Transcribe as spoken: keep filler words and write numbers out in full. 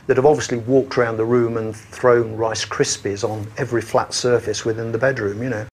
that have obviously walked around the room and thrown Rice Krispies on every flat surface within the bedroom, you know.